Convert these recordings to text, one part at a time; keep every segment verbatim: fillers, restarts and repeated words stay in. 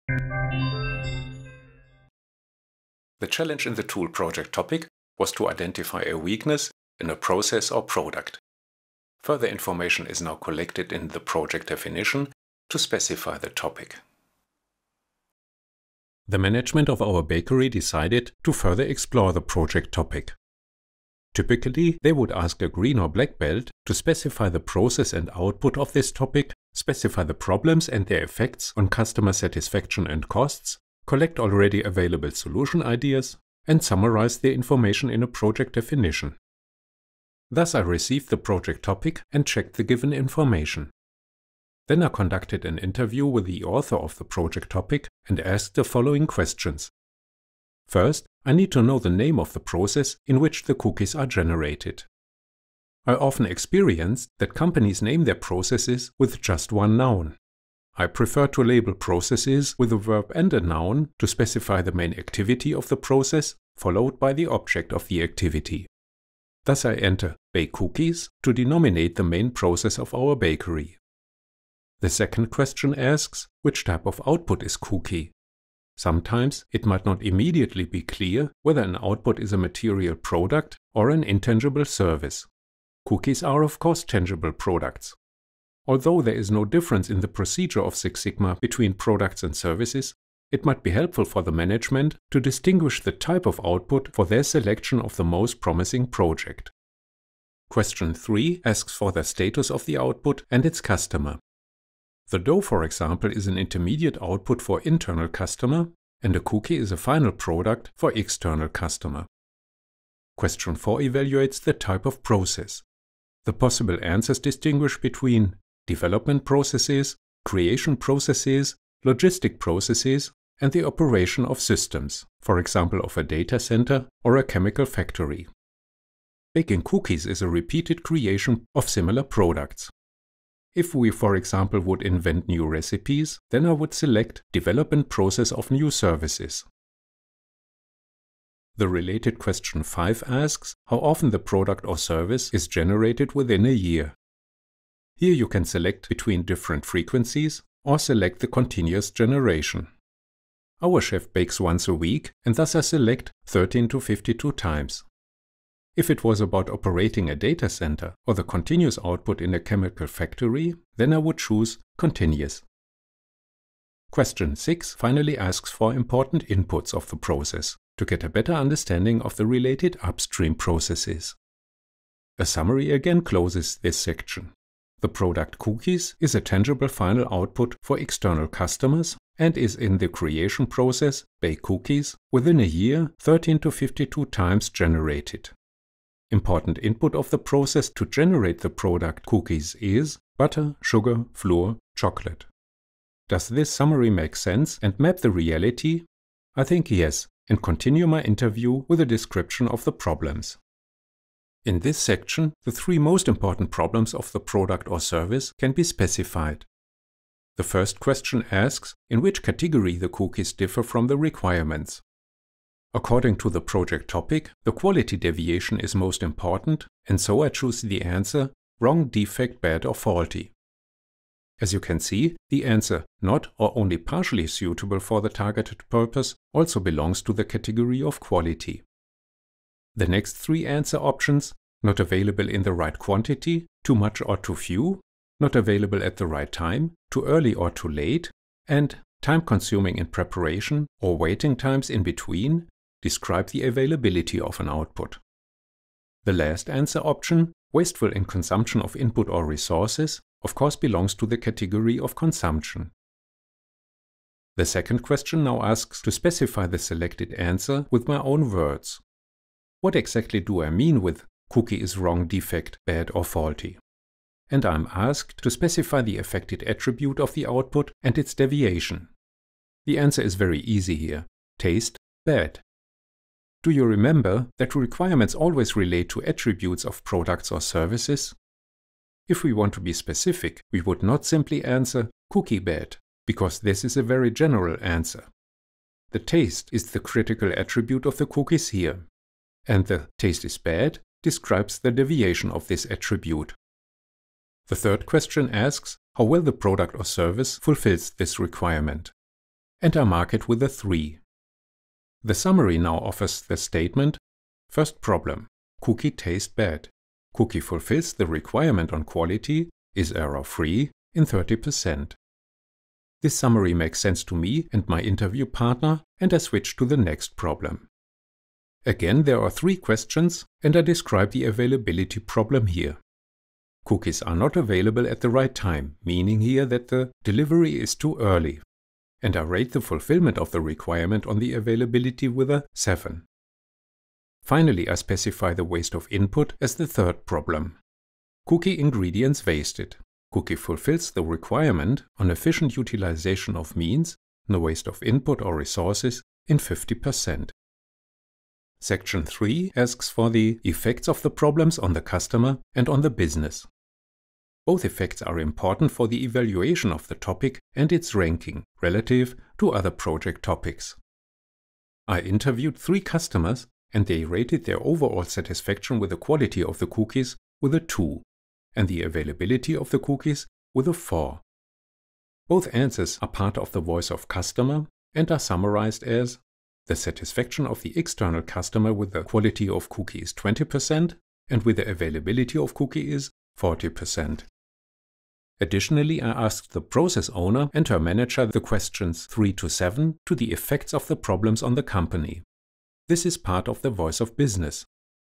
The challenge in the tool project topic was to identify a weakness in a process or product. Further information is now collected in the project definition to specify the topic. The management of our bakery decided to further explore the project topic. Typically, they would ask a green or black belt to specify the process and output of this topic, specify the problems and their effects on customer satisfaction and costs, collect already available solution ideas, and summarize the information in a project definition. Thus, I received the project topic and checked the given information. Then I conducted an interview with the author of the project topic and asked the following questions. First, I need to know the name of the process in which the cookies are generated. I often experience that companies name their processes with just one noun. I prefer to label processes with a verb and a noun to specify the main activity of the process, followed by the object of the activity. Thus I enter bake cookies to denominate the main process of our bakery. The second question asks, which type of output is cookie? Sometimes it might not immediately be clear whether an output is a material product or an intangible service. Cookies are of course tangible products. Although there is no difference in the procedure of Six Sigma between products and services, it might be helpful for the management to distinguish the type of output for their selection of the most promising project. Question three asks for the status of the output and its customer. The dough, for example, is an intermediate output for internal customer, and a cookie is a final product for external customer. Question four evaluates the type of process. The possible answers distinguish between development processes, creation processes, logistic processes, and the operation of systems, for example of a data center or a chemical factory. Baking cookies is a repeated creation of similar products. If we, for example, would invent new recipes, then I would select development process of new services. The related question five asks how often the product or service is generated within a year. Here you can select between different frequencies or select the continuous generation. Our chef bakes once a week and thus I select thirteen to fifty-two times. If it was about operating a data center or the continuous output in a chemical factory, then I would choose continuous. Question six finally asks for important inputs of the process to get a better understanding of the related upstream processes. A summary again closes this section. The product cookies is a tangible final output for external customers and is in the creation process, bake cookies, within a year thirteen to fifty-two times generated. Important input of the process to generate the product cookies is butter, sugar, flour, chocolate. Does this summary make sense and map the reality? I think yes, and continue my interview with a description of the problems. In this section, the three most important problems of the product or service can be specified. The first question asks in which category the cookies differ from the requirements. According to the project topic, the quality deviation is most important, and so I choose the answer wrong, defect, bad or faulty. As you can see, the answer not or only partially suitable for the targeted purpose also belongs to the category of quality. The next three answer options, not available in the right quantity, too much or too few, not available at the right time, too early or too late, and time consuming in preparation or waiting times in between, describe the availability of an output. The last answer option, wasteful in consumption of input or resources, of course belongs to the category of consumption. The second question now asks to specify the selected answer with my own words. What exactly do I mean with cookie is wrong, defect, bad or faulty? And I'm asked to specify the affected attribute of the output and its deviation. The answer is very easy here. Taste, bad. Do you remember that requirements always relate to attributes of products or services? If we want to be specific, we would not simply answer cookie bad, because this is a very general answer. The taste is the critical attribute of the cookies here, and the taste is bad describes the deviation of this attribute. The third question asks how well the product or service fulfills this requirement. and I mark it with a three. The summary now offers the statement: first problem, cookie tastes bad. Cookie fulfills the requirement on quality, is error-free in thirty percent. This summary makes sense to me and my interview partner, and I switch to the next problem. Again, there are three questions, and I describe the availability problem here. Cookies are not available at the right time, meaning here that the delivery is too early, and I rate the fulfillment of the requirement on the availability with a seven. Finally, I specify the waste of input as the third problem. Cookie ingredients wasted. Cookie fulfills the requirement on efficient utilization of means, no waste of input or resources, in fifty percent. Section three asks for the effects of the problems on the customer and on the business. Both effects are important for the evaluation of the topic and its ranking relative to other project topics. I interviewed three customers and they rated their overall satisfaction with the quality of the cookies with a two and the availability of the cookies with a four. Both answers are part of the voice of customer and are summarized as: the satisfaction of the external customer with the quality of cookie is twenty percent and with the availability of cookie is forty percent. Additionally, I asked the process owner and her manager the questions three to seven to the effects of the problems on the company. This is part of the voice of business.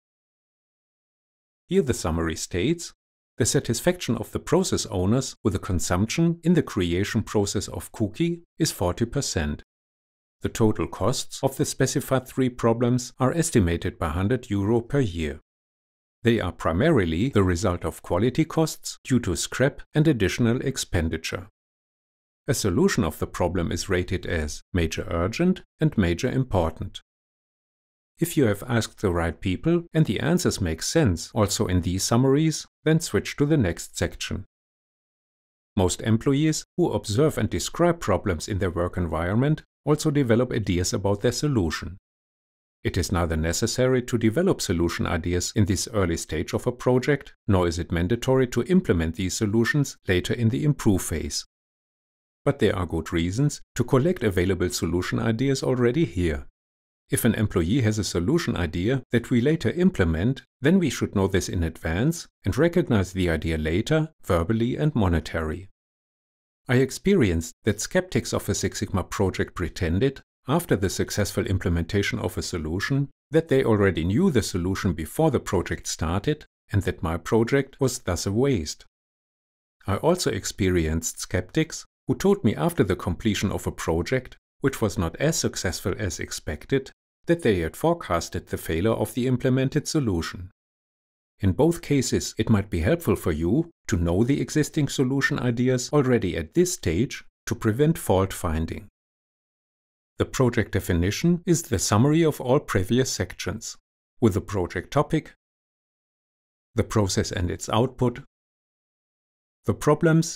Here the summary states: the satisfaction of the process owners with the consumption in the creation process of cookie is forty percent. The total costs of the specified three problems are estimated by one hundred euro per year. They are primarily the result of quality costs due to scrap and additional expenditure. A solution of the problem is rated as major urgent and major important. If you have asked the right people and the answers make sense also in these summaries, then switch to the next section. Most employees who observe and describe problems in their work environment also develop ideas about their solution. It is neither necessary to develop solution ideas in this early stage of a project, nor is it mandatory to implement these solutions later in the improve phase. But there are good reasons to collect available solution ideas already here. If an employee has a solution idea that we later implement, then we should know this in advance and recognize the idea later, verbally and monetarily. I experienced that skeptics of a Six Sigma project pretended, after the successful implementation of a solution, that they already knew the solution before the project started and that my project was thus a waste. I also experienced skeptics who told me after the completion of a project, which was not as successful as expected, that they had forecasted the failure of the implemented solution. In both cases, it might be helpful for you to know the existing solution ideas already at this stage to prevent fault finding. The project definition is the summary of all previous sections, with the project topic, the process and its output, the problems,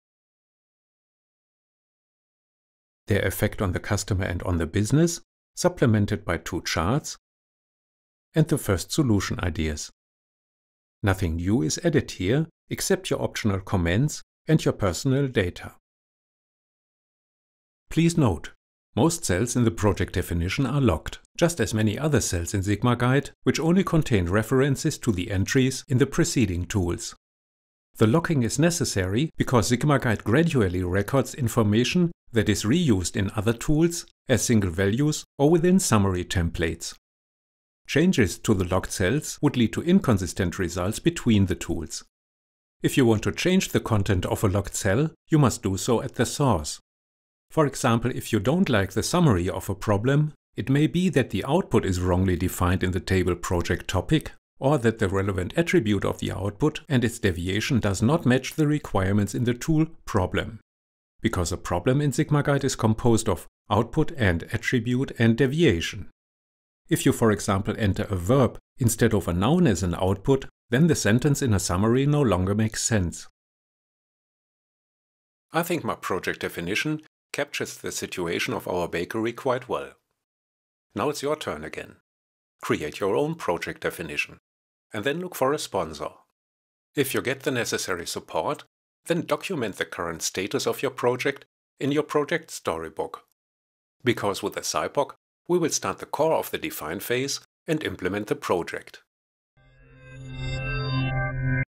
their effect on the customer and on the business, supplemented by two charts, and the first solution ideas. Nothing new is added here, except your optional comments and your personal data. Please note, most cells in the project definition are locked, just as many other cells in Sigma Guide, which only contain references to the entries in the preceding tools. The locking is necessary because Sigma Guide gradually records information that is reused in other tools as single values or within summary templates. Changes to the locked cells would lead to inconsistent results between the tools. If you want to change the content of a locked cell, you must do so at the source. For example, if you don't like the summary of a problem, it may be that the output is wrongly defined in the table project topic, or that the relevant attribute of the output and its deviation does not match the requirements in the tool problem. Because a problem in Sigma Guide is composed of output and attribute and deviation. If you, for example, enter a verb instead of a noun as an output, then the sentence in a summary no longer makes sense. I think my project definition captures the situation of our bakery quite well. Now it's your turn again. Create your own project definition, and then look for a sponsor. If you get the necessary support, then document the current status of your project in your project storybook. because with the S I P O C, we will start the core of the define phase and implement the project.